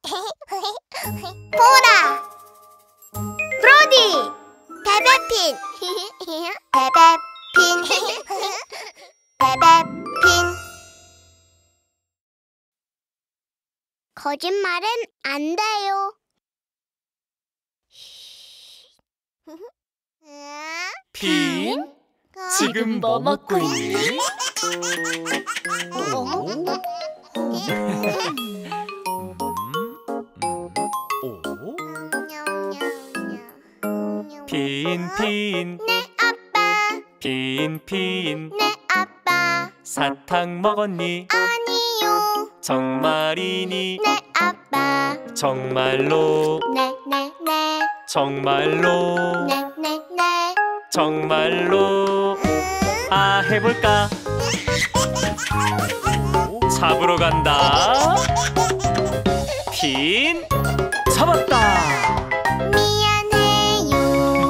보라! 브로디! 베베핀! 베베핀! 베베핀! 거짓말은 안 돼요. 핀? 지금 뭐 먹고 있니? 핀. 네, 아빠. 핀. 네, 아빠. 사탕 먹었니? 아니요. 정말이니? 네, 아빠. 정말로? 네. 정말로? 네. 정말로? 아, 해볼까? 잡으러 간다. 핀, 잡았다. 미안해요.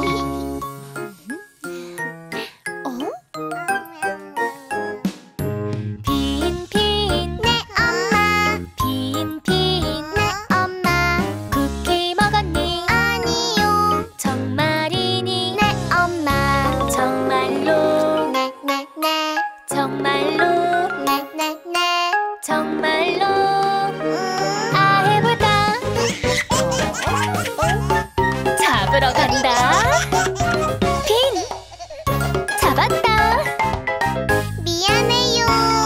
핀. 네, 엄마. 핀. 네, 엄마. 쿠키 먹었니? 아니요. 정말이니? 네, 엄마. 정말로? 네. 정말로? 네. 정말로? 아, 해볼까? 잡으러 간다. 핀! 잡았다. 미안해요.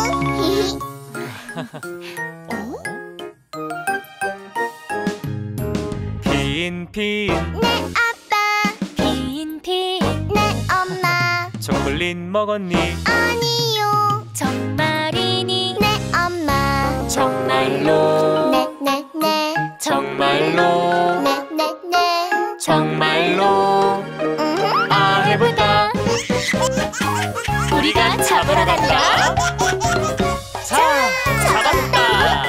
핀. 네, 아빠. 핀. 네, 엄마. 초콜릿 먹었니? 아니요. 정말이니? 네, 엄마. 정말로? 네. 정말로? 네. 정말로? 아, 해볼까? 우리가 잡으러 간다. 자, 잡았다.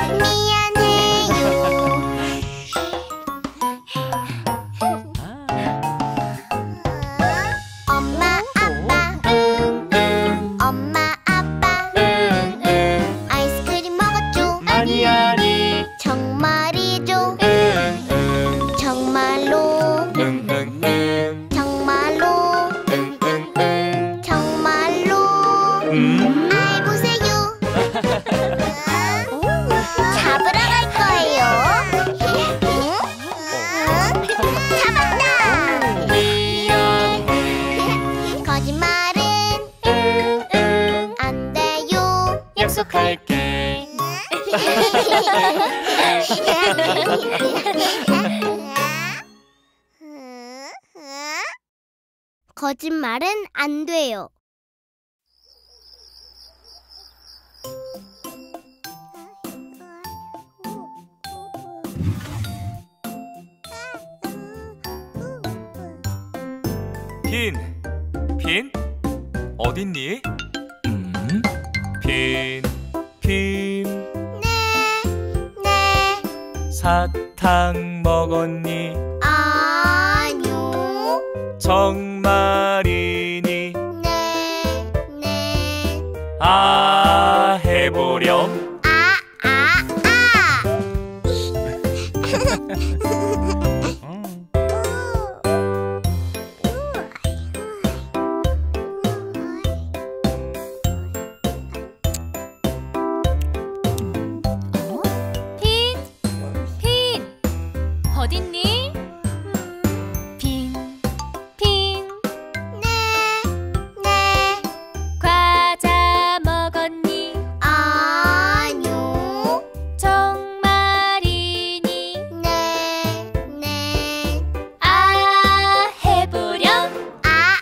미안해요. 엄마, 아빠. 엄마, 아빠. 아이스크림 먹었죠? 아니. 정말이죠? 정말로? 정말로? 정말로? 아이, 보세요. 잡으러 갈 거예요. 잡았다. 거짓말은 안 돼요. 약속할게. 거짓말은 안 돼요. 핀, 어딨니? 핀, 네. 사탕 먹었니? 아니요. 정말이니? 네. 아, 해보렴. 아. 핀, 어딨니? 핀, 네. 과자 먹었니? 아니요. 정말이니? 네. 아, 해보렴. 아.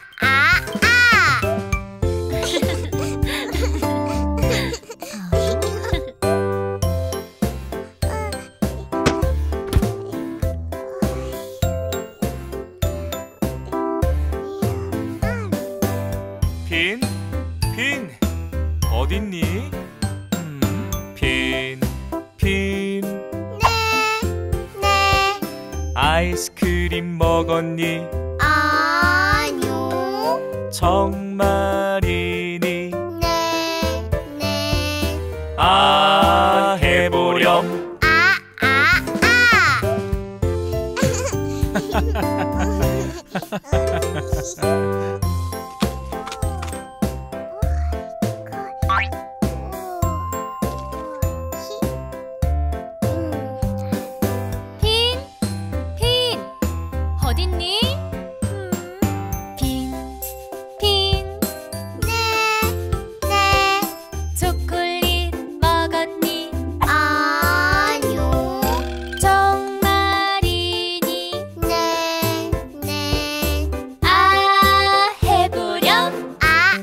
핀, 어딨니? 핀, 네. 아이스크림 먹었니? 아니요. 정말이니? 네. 아, 해보렴. 아. 빈, 빈, 어딨니? 빈, 빈, 네. 초콜릿 먹었니? 아니요. 정말이니? 네. 아, 해보렴. 아.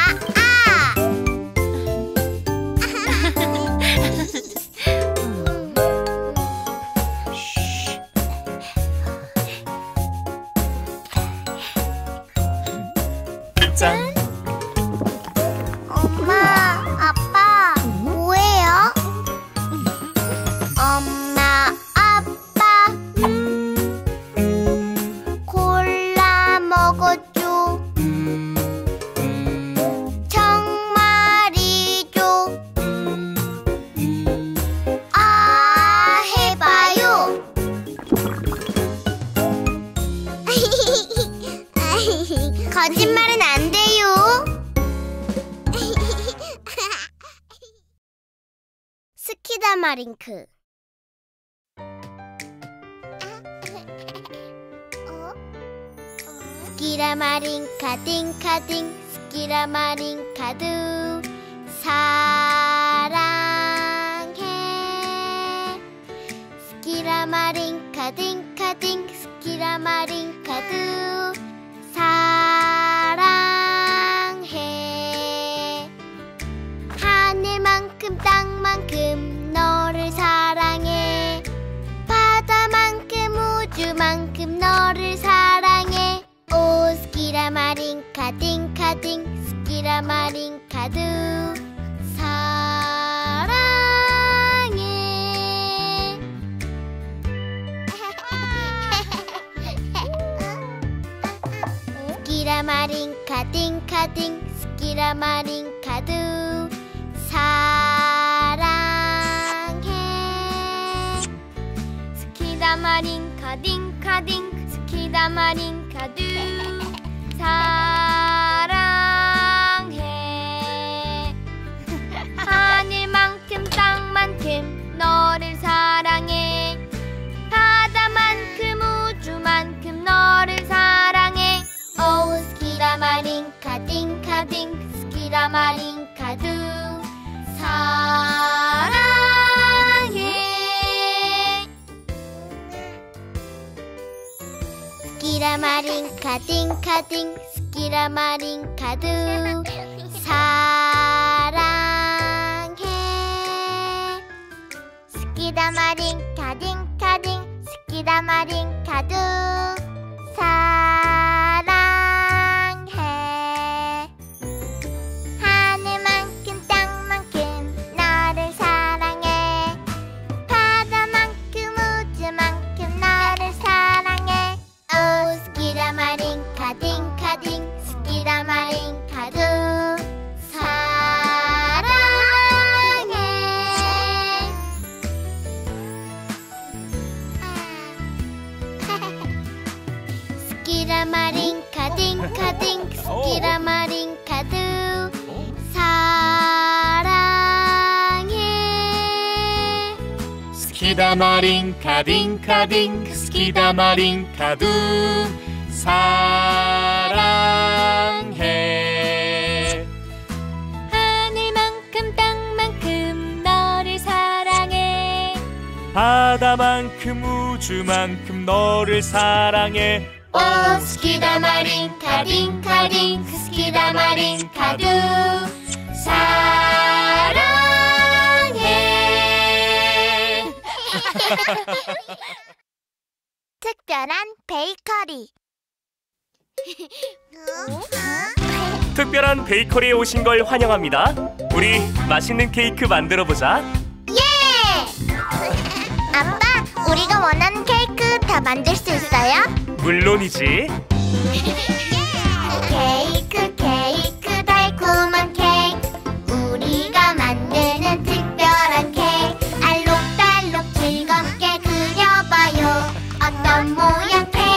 짠. 엄마, 아빠, 뭐해요? 엄마, 아빠, 콜라 먹어줘. 정말이죠. 아, 해봐요. 거짓말은 안 돼요. 스키다마링크. 스키라마링카 딩카딩 스키라마링카두 사랑해. 스키라마링카 딩카딩 스키라마링카두 사랑해. 하늘만큼 땅만큼 너를 사랑해. 바다만큼 우주만큼 너를 사랑해. 오 스키라마링카 딩카딩 스키라마링카두 사랑해. 스키라마링카 딩카딩 스키라마링카두 사랑해. 스키다마링카 딩카딩 스키다마링카두 사랑해. 하늘만큼 땅만큼 너를 사랑해. 바다만큼 우주만큼 너를 사랑해. 오 스키라마링카 딩카딩 스키라마링카두 사랑해. 스키라마링카 딩카딩 스키라마링카두 사랑해. 스키다마링카 딩카딩 스키다마링카두 사랑해. 하늘만큼 땅만큼 너를 사랑해. 바다만큼 우주만큼 너를 사랑해. 오 스키라마링카 딩카딩 스키라마링카두 사랑해. 스키라마링카 딩카딩 스키라마링카두 사랑해. 스키다마링카 딩카딩 스키다마링카두 사랑해. 하늘만큼 땅만큼 너를 사랑해. 바다만큼 우주만큼 너를 사랑해. 오 스키다마링카 딩카딩 스키다마링카두 사랑해. 특별한 베이커리. 특별한 베이커리에 오신 걸 환영합니다. 우리 맛있는 케이크 만들어 보자. 예! 아빠, 우리가 원하는 케이크 다 만들 수 있어요? 물론이지. 케이크 달콤한 케이크, 우리가 만드는 특별한 케이크. 알록달록 즐겁게 그려봐요. 어떤 모양 케이크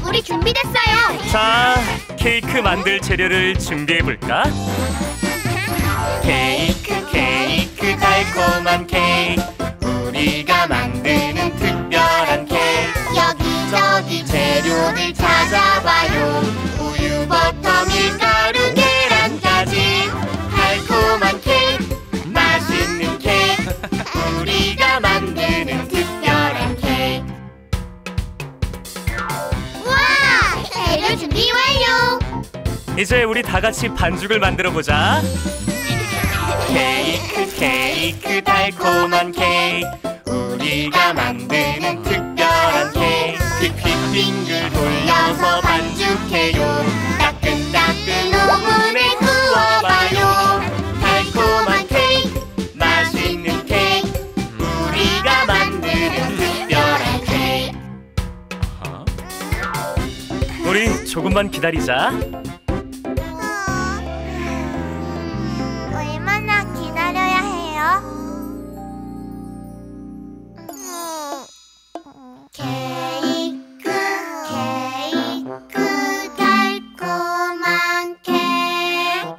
우리 준비됐어요. 자, 케이크 만들 재료를 준비해볼까? 케이크 달콤한 케이크, 우리가 만드는 특별한 케이크. 여기저기 재료를 찾아봐요. 우유, 버터, 밀가루, 계란까지. 달콤한 케이크, 맛있는 케이크, 우리가 만드는 특별한 케이크. 우와! 재료 준비 완료! 이제 우리 다 같이 반죽을 만들어 보자. 케이크 달콤한 케이크, 우리가 만드는 특별한 케이크. 빙글빙글 돌려서 반죽해요. 따끈따끈 오븐에 구워봐요. 달콤한 케이크, 맛있는 케이크, 우리가 만드는 특별한 케이크. 우리 조금만 기다리자. 얼마나 기다려야 해요? 케이크 달콤한 케이크,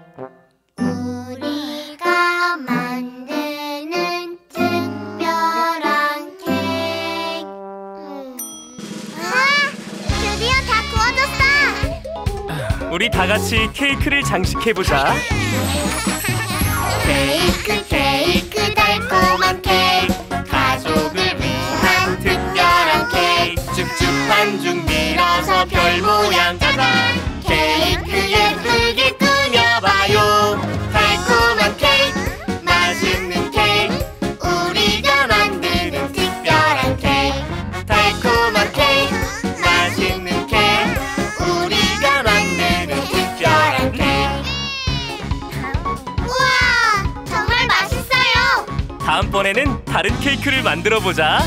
우리가 만드는 특별한 케이크. 드디어 다 구워졌어! 우리 다 같이 케이크를 장식해보자. 케이크 달콤한 케이크, 가족을 위한 특별한 케이크. 쭉쭉 반죽 밀어서 별 모양 짜잔. 케이크 예쁘게 꾸며봐요. 달콤한 케이크, 맛있는 케이크, 우리가 만드는 특별한 케이크. 달콤한 케이크, 맛있는 케이크, 우리가 만드는 특별한 케이크. 우와! 정말 맛있어요! 다음번에는 다른 케이크를 만들어 보자.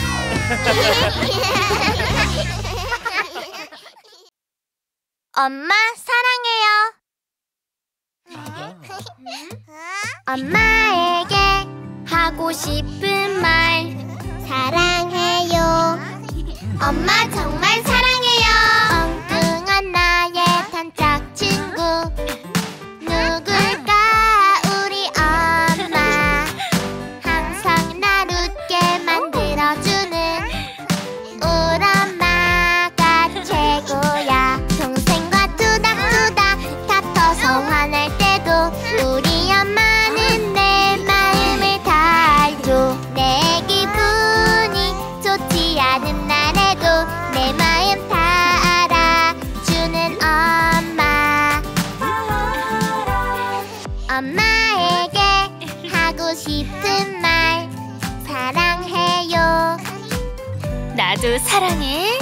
엄마 사랑해요. 엄마에게 하고 싶은 말 사랑해요. 엄마 정말 사랑해요. 엉뚱한 나의 단짝 친구 누굴까? 우리 엄마. 항상 날 웃게 만들어주는 우리 엄마가 최고야. 동생과 투닥투닥 다퉈서 화날 때도 우리 엄마는 내 마음을 다 알죠. 내 기분이 좋지 않은 날에도 내 마음 다 알아주는 엄마. 엄마에게 하고 싶은 말 사랑해요. 나도 사랑해.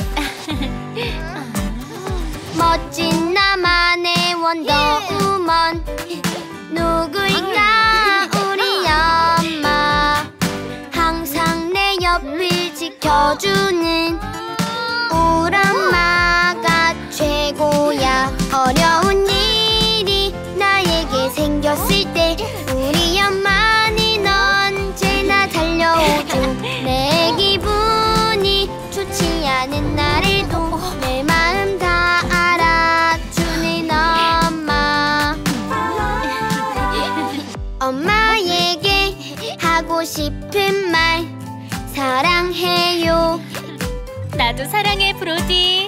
멋진 나만의 원더우먼 누구일까? 우리 엄마. 항상 내 옆을 지켜주는 우리 엄마가 최고야. 어려운 일이 나에게 생겼을 때 우리 엄마는 언제나 달려오죠. 내 기분이 좋지 않은 날에도 내 마음 다 알아주는 엄마. 엄마에게 하고 싶은 말 사랑해요. 나도 사랑해, 브로디.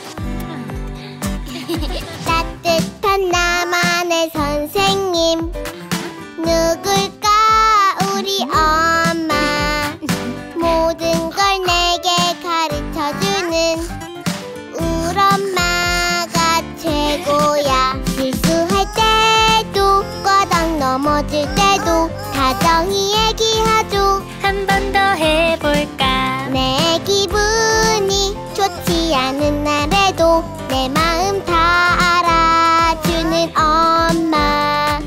따뜻한 나만의 선생님 누굴까? 우리 엄마. 모든 걸 내게 가르쳐주는 우리 엄마가 최고야. 실수할 때도 꽈당 넘어질 때도 다정히 얘기하죠. 한 번 더 해볼까? 내 기분이 좋지 않은 날에도 내 마음 다 알아주는 엄마.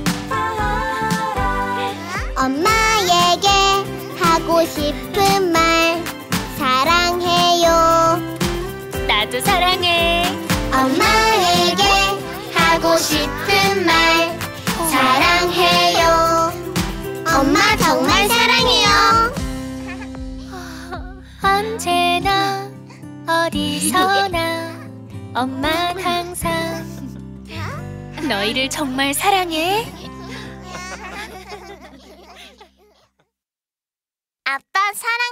엄마에게 하고 싶은 말 사랑해요. 나도 사랑해. 엄마에게 하고 싶은 말 사랑해요. 엄마 정말 사랑해요. 언제나 어디서나 엄만 항상 너희를 정말 사랑해. 아빠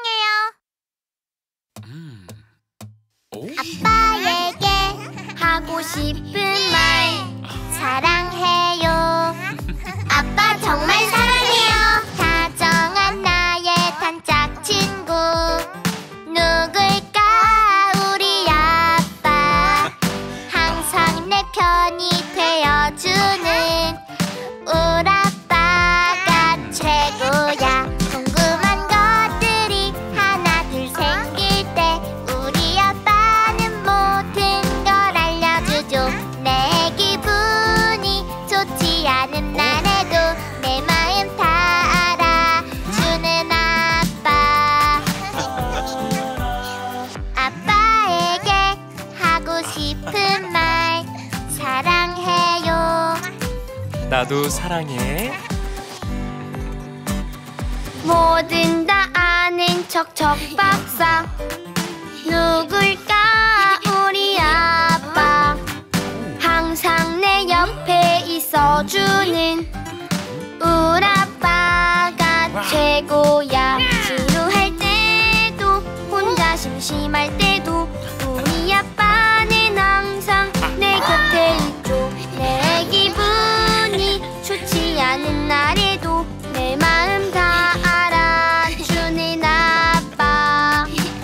사랑해요. 아빠에게 하고 싶은 말 사랑해요. 아빠 정말 사랑해요. 다정한 나의 단짝 친구 누굴까? 우리 아빠. 항상 내 편이 되어주는 우리 아빠가 최고야. 궁금한 것들이 하나 둘 생길 때 우리 아빠는 모든 걸 알려주죠. 내 기분이 좋지 않은 날에도 내 마음 다 알아주는 아빠. 아빠에게 하고 싶은 말 사랑해요. 나도 사랑해. 뭐든 다 아는 척척 박사 누굴까? 우리 아빠. 항상 내 옆에 있어주는 우리 아빠가 최고야. 지루할 때도 혼자 심심할 때도 우리 아빠는 항상 내 곁에 있죠. 내 기분이 좋지 않은 날에도 내 마음 다 알아주는 아빠.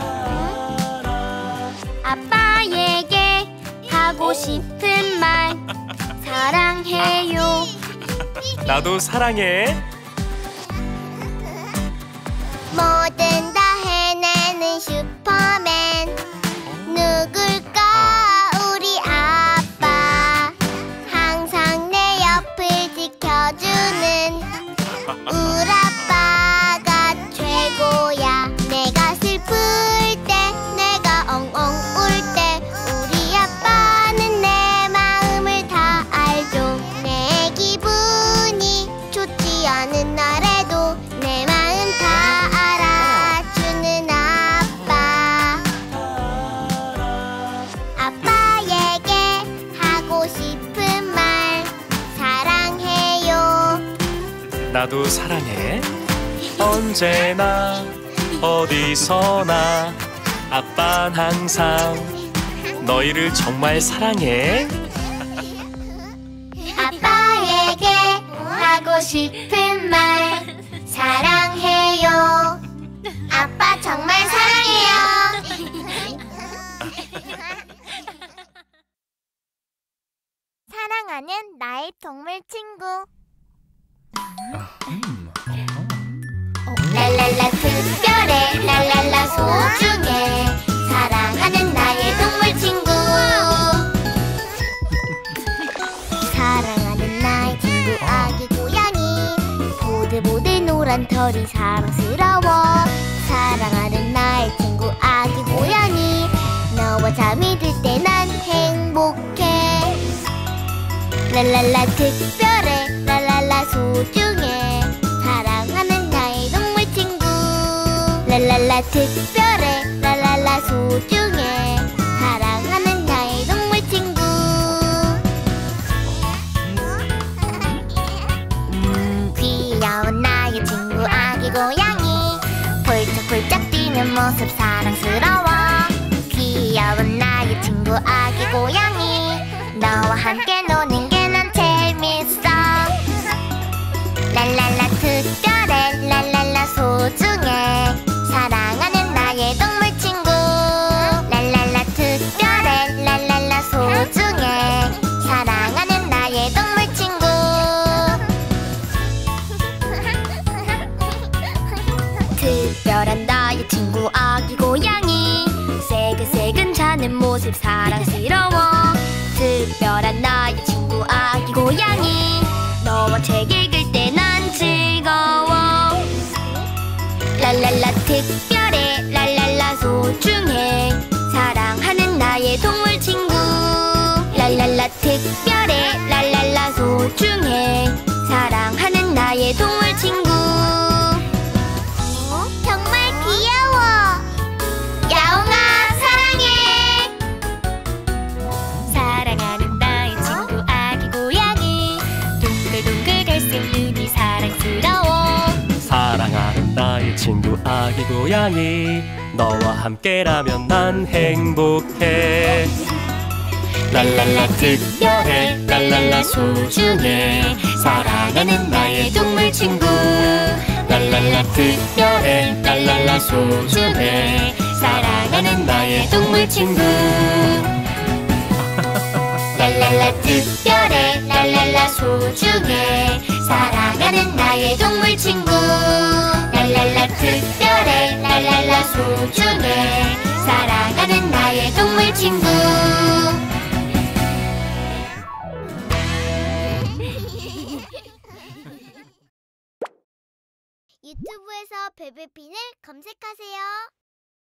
아빠에게 하고 싶은 말 사랑해요. 나도 사랑해. 뭐든 다 해내는 슈퍼맨 누굴까? 우리 아빠. 항상 내 옆을 지켜주는 우리 아빠가 최고야. 내가 슬플 때 내가 엉엉 울 때 우리 아빠는 내 마음을 다 알죠. 내 기분이 좋지 않은 날에도 내 마음 다 알아주는 아빠. 아빠에게 하고 싶은 말 사랑해요. 나도 사랑해. 언제나 어디서나 아빠는 항상 너희를 정말 사랑해. 아빠에게 하고 싶은 말 사랑해요. 아빠 정말 사랑해요. 사랑하는 나의 동물 친구. 랄랄라 특별해 랄랄라 소중해 사랑하는 나의 동물 친구. 사랑하는 나의 친구 아기 고양이 보들보들 노란 털이 사랑스러워. 사랑하는 나의 친구 아기 고양이 너와 잠이 들 때 난 행복해. 랄랄라 특별해 랄랄라 소중해 사랑하는 나의 동물 친구. 랄랄라 특별해 랄랄라 소중해 사랑하는 나의 동물 친구. 귀여운 나의 친구 아기 고양이 폴짝폴짝 뛰는 모습 사랑스러워. 귀여운 나의 친구 아기 고양이 너와 함께 노는 게 난 재밌어. 랄랄라 특별해 랄랄라 소중해 사랑하는 나의 동물 친구. 랄랄라 특별해 랄랄라 소중해 사랑하는 나의 동물 친구. 특별한 나의 친구 아기 고양이 새근새근 자는 모습 사랑스러워. 특별한 나의 친구 아기 고양이 너와 책 읽을 때 난 즐거워. 랄랄라 특별해 랄랄라 소중해 사랑하는 나의 동물 친구. 랄랄라 특별해 랄랄라 소중해 사랑하는 나의 동물 친구. 정말 귀여워. 야옹아 사랑해. 친구 아기 고양이 너와 함께라면 난 행복해. 랄랄라 특별해 랄랄라 소중해 사랑하는 나의 동물 친구. 랄랄라 특별해 랄랄라 소중해 사랑하는 나의 동물 친구. 랄랄라 특별해 랄랄라 소중해 사랑하는 나의 동물 친구. 랄랄라 특별해 랄랄라 소중해 사랑하는 나의 동물 친구. 유튜브에서 베베핀을 검색하세요.